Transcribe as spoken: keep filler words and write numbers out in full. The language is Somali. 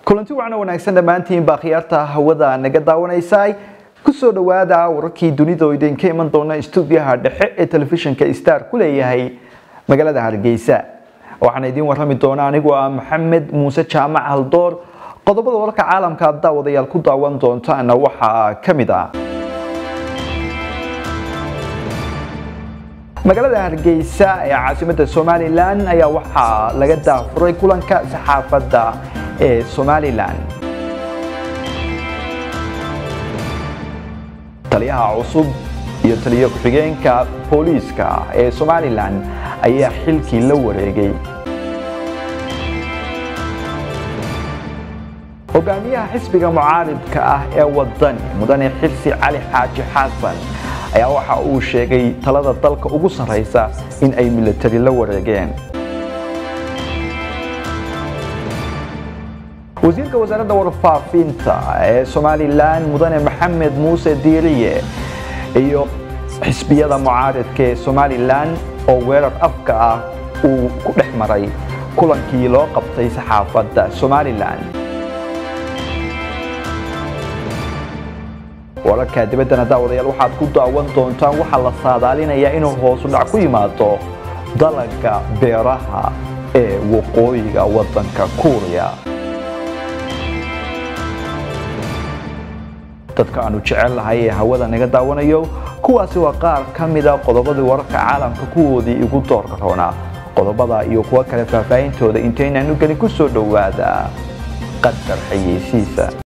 kulanti wacan wanaagsan dhamaantiin baa khiyaarta hawada naga daawanaysay ku soo dhawaada wararkii dunida oo idin ka iman doona stuudiyaha dhexe ee telefishinka Star ku leeyahay magaalada Hargeysa waxaan idin warrami doonaa anigu ah Maxamed Muuse Jaamac Haldoor qodobada wararka caalamka daawadayaal ku daawan doontaana waxa kamid ah magaalada Hargeysa ee caasimadda Somaliland ayaa waxa laga daafuray kulanka saxaafadda ee Somaliland taliyaha cusub iyo taliye ku-xigeenka booliiska ee Somaliland ayaa xilkii la wareegay hogaamiyaha xisbiga mucaaridka ah ee wadani mudane xilsi cali xaaji xasan ayaa waxa uu sheegay talada dalka ugu sareysa in ay military la wareegeen wasiirka wasaaradda warfaafinta ee Somaliland mudane Maxamed Muuse Diiriye iyo xisbiyada mucaaridka ee Somaliland oo weerar afka ah uu ku dhexmaray kulankii loo qabtay saxaafadda Somaliland wararka dibadda daawadayaal waxaad ku daawan doontaan waxa la saadaalinayaa inuu hoos u dhac ku yimaado dalagga beeraha ee waqooyiga waddanka Kuuriya dadka aanu jecel lahay ee hawada naga daawanayo kuwaasi waa qaar kamid ah qodobada wararka caalamka kuwoodii ugu doorka roona qodobada iyo kuwa kale faahfaahintooda intaynaanu galin ku soo dhawaada qadar xayeysiisa